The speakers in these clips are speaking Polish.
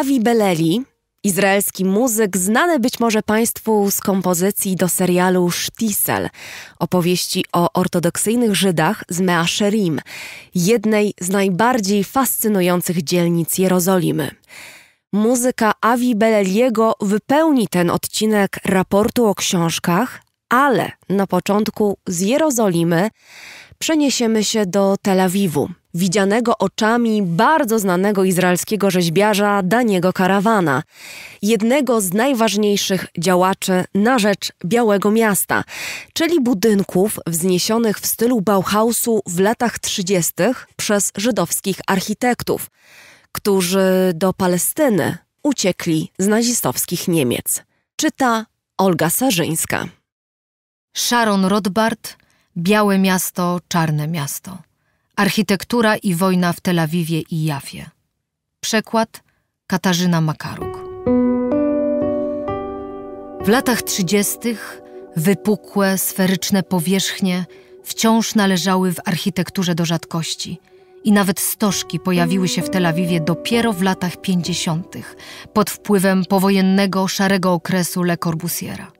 Avi Beleli, izraelski muzyk, znany być może Państwu z kompozycji do serialu Sztisel, opowieści o ortodoksyjnych Żydach z Mea Shearim, jednej z najbardziej fascynujących dzielnic Jerozolimy. Muzyka Avi Beleliego wypełni ten odcinek raportu o książkach, ale na początku z Jerozolimy przeniesiemy się do Tel Awiwu, widzianego oczami bardzo znanego izraelskiego rzeźbiarza Daniego Karawana, jednego z najważniejszych działaczy na rzecz Białego Miasta, czyli budynków wzniesionych w stylu Bauhausu w latach 30. przez żydowskich architektów, którzy do Palestyny uciekli z nazistowskich Niemiec. Czyta Olga Sarzyńska. Sharon Rothbard, Białe Miasto, Czarne Miasto. Architektura i wojna w Tel Awiwie i Jafie. Przekład Katarzyna Makaruk. W latach 30. wypukłe, sferyczne powierzchnie wciąż należały w architekturze do rzadkości i nawet stożki pojawiły się w Tel Awiwie dopiero w latach 50. pod wpływem powojennego, szarego okresu Le Corbusiera.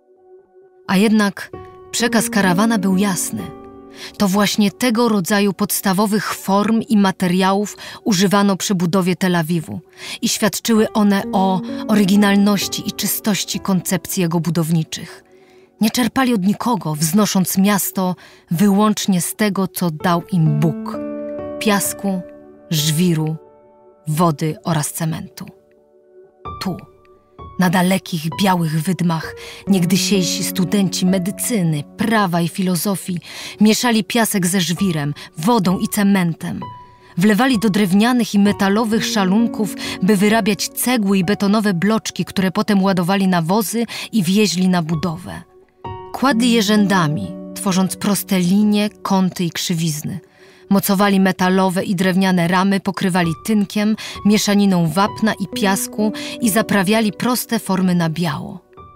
A jednak przekaz Karawana był jasny. To właśnie tego rodzaju podstawowych form i materiałów używano przy budowie Tel Awiwu i świadczyły one o oryginalności i czystości koncepcji jego budowniczych. Nie czerpali od nikogo, wznosząc miasto wyłącznie z tego, co dał im Bóg: piasku, żwiru, wody oraz cementu. Tu, na dalekich, białych wydmach, niegdysiejsi studenci medycyny, prawa i filozofii mieszali piasek ze żwirem, wodą i cementem. Wlewali do drewnianych i metalowych szalunków, by wyrabiać cegły i betonowe bloczki, które potem ładowali na wozy i wieźli na budowę. Kładli je rzędami, tworząc proste linie, kąty i krzywizny. Mocowali metalowe i drewniane ramy, pokrywali tynkiem, mieszaniną wapna i piasku i zaprawiali proste formy na biało.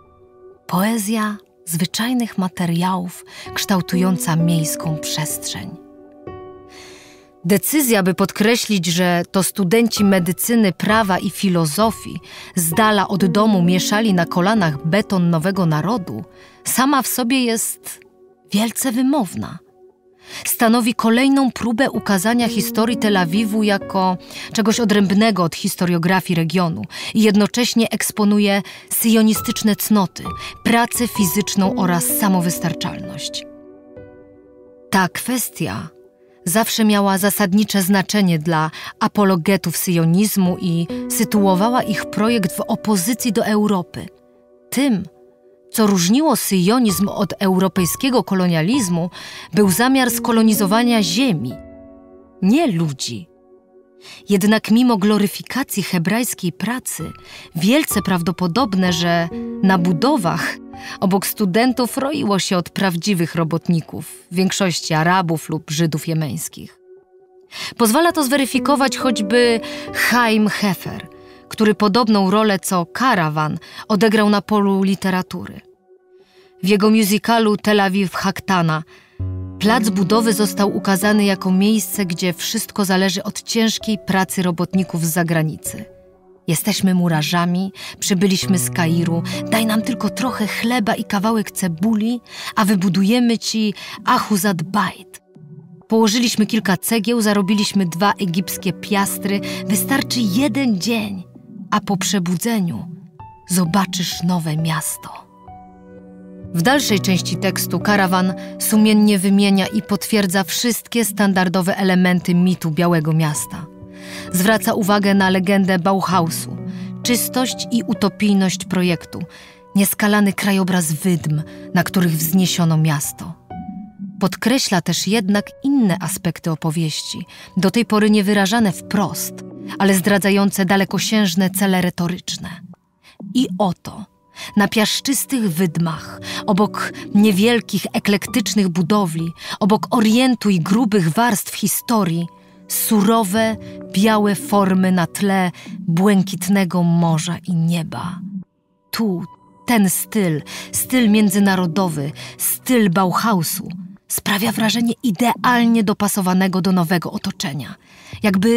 Poezja zwyczajnych materiałów kształtująca miejską przestrzeń. Decyzja, by podkreślić, że to studenci medycyny, prawa i filozofii z dala od domu mieszali na kolanach beton nowego narodu, sama w sobie jest wielce wymowna. Stanowi kolejną próbę ukazania historii Tel Awiwu jako czegoś odrębnego od historiografii regionu i jednocześnie eksponuje syjonistyczne cnoty, pracę fizyczną oraz samowystarczalność. Ta kwestia zawsze miała zasadnicze znaczenie dla apologetów syjonizmu i sytuowała ich projekt w opozycji do Europy. Tym, co różniło syjonizm od europejskiego kolonializmu, był zamiar skolonizowania ziemi, nie ludzi. Jednak mimo gloryfikacji hebrajskiej pracy, wielce prawdopodobne, że na budowach obok studentów roiło się od prawdziwych robotników, w większości Arabów lub Żydów jemeńskich. Pozwala to zweryfikować choćby Chaim Hefer, który podobną rolę co Karawan odegrał na polu literatury. W jego musicalu Tel Awiw Haktana plac budowy został ukazany jako miejsce, gdzie wszystko zależy od ciężkiej pracy robotników z zagranicy. Jesteśmy murarzami, przybyliśmy z Kairu, daj nam tylko trochę chleba i kawałek cebuli, a wybudujemy ci Ahuzat Bait. Położyliśmy kilka cegieł, zarobiliśmy 2 egipskie piastry, wystarczy 1 dzień, a po przebudzeniu zobaczysz nowe miasto. W dalszej części tekstu Karawan sumiennie wymienia i potwierdza wszystkie standardowe elementy mitu Białego Miasta. Zwraca uwagę na legendę Bauhausu, czystość i utopijność projektu, nieskalany krajobraz wydm, na których wzniesiono miasto. Podkreśla też jednak inne aspekty opowieści, do tej pory niewyrażane wprost, ale zdradzające dalekosiężne cele retoryczne. I oto, na piaszczystych wydmach, obok niewielkich, eklektycznych budowli, obok orientu i grubych warstw historii, surowe, białe formy na tle błękitnego morza i nieba. Tu ten styl międzynarodowy, styl Bauhausu, sprawia wrażenie idealnie dopasowanego do nowego otoczenia. Jakby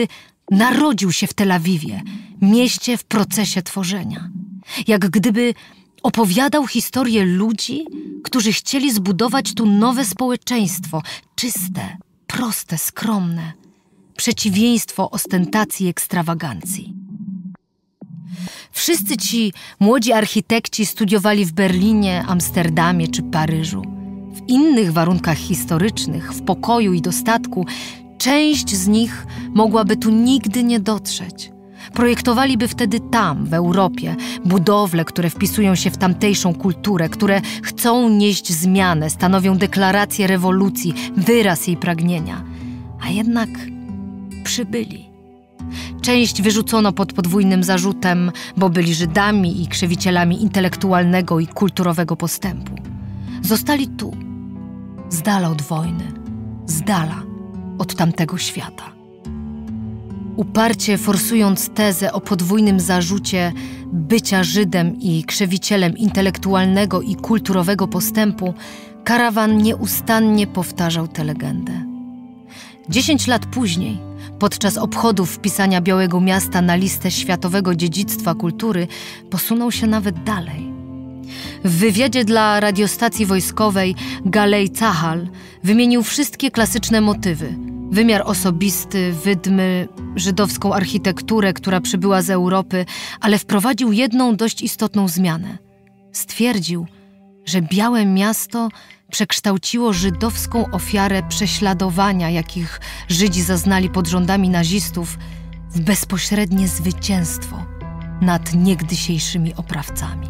narodził się w Tel Awiwie, mieście w procesie tworzenia. Jak gdyby opowiadał historię ludzi, którzy chcieli zbudować tu nowe społeczeństwo, czyste, proste, skromne, przeciwieństwo ostentacji i ekstrawagancji. Wszyscy ci młodzi architekci studiowali w Berlinie, Amsterdamie czy Paryżu. W innych warunkach historycznych, w pokoju i dostatku, część z nich mogłaby tu nigdy nie dotrzeć. Projektowaliby wtedy tam, w Europie, budowle, które wpisują się w tamtejszą kulturę, które chcą nieść zmianę, stanowią deklarację rewolucji, wyraz jej pragnienia. A jednak przybyli. Część wyrzucono pod podwójnym zarzutem, bo byli Żydami i krzewicielami intelektualnego i kulturowego postępu. Zostali tu, z dala od wojny, z dala od tamtego świata. Uparcie forsując tezę o podwójnym zarzucie bycia Żydem i krzewicielem intelektualnego i kulturowego postępu, karawan nieustannie powtarzał tę legendę. 10 lat później, podczas obchodów wpisania Białego Miasta na listę Światowego Dziedzictwa Kultury, posunął się nawet dalej. W wywiadzie dla radiostacji wojskowej Galei Tzahal wymienił wszystkie klasyczne motywy: wymiar osobisty, wydmy, żydowską architekturę, która przybyła z Europy, ale wprowadził jedną dość istotną zmianę. Stwierdził, że Białe Miasto przekształciło żydowską ofiarę prześladowania, jakich Żydzi zaznali pod rządami nazistów, w bezpośrednie zwycięstwo nad niegdysiejszymi oprawcami.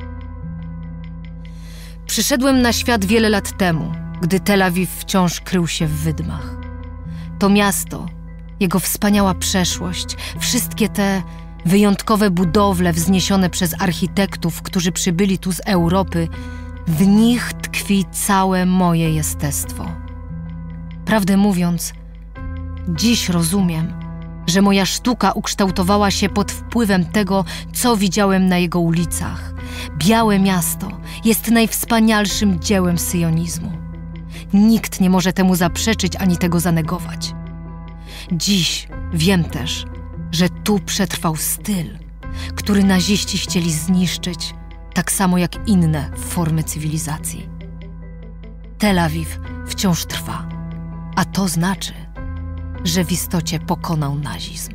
Przyszedłem na świat wiele lat temu, gdy Tel Awiw wciąż krył się w wydmach. To miasto, jego wspaniała przeszłość, wszystkie te wyjątkowe budowle wzniesione przez architektów, którzy przybyli tu z Europy, w nich tkwi całe moje jestestwo. Prawdę mówiąc, dziś rozumiem, że moja sztuka ukształtowała się pod wpływem tego, co widziałem na jego ulicach. Białe Miasto jest najwspanialszym dziełem syjonizmu. Nikt nie może temu zaprzeczyć ani tego zanegować. Dziś wiem też, że tu przetrwał styl, który naziści chcieli zniszczyć, tak samo jak inne formy cywilizacji. Tel Awiw wciąż trwa, a to znaczy, że w istocie pokonał nazizm.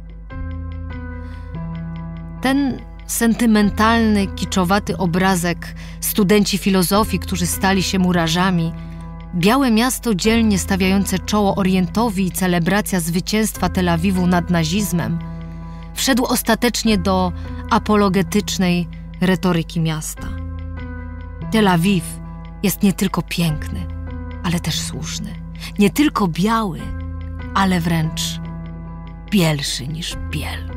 Ten sentymentalny, kiczowaty obrazek studenci filozofii, którzy stali się murarzami, Białe Miasto dzielnie stawiające czoło Orientowi i celebracja zwycięstwa Tel Awiwu nad nazizmem, wszedł ostatecznie do apologetycznej retoryki miasta. Tel Awiw jest nie tylko piękny, ale też słuszny. Nie tylko biały, ale wręcz bielszy niż biel.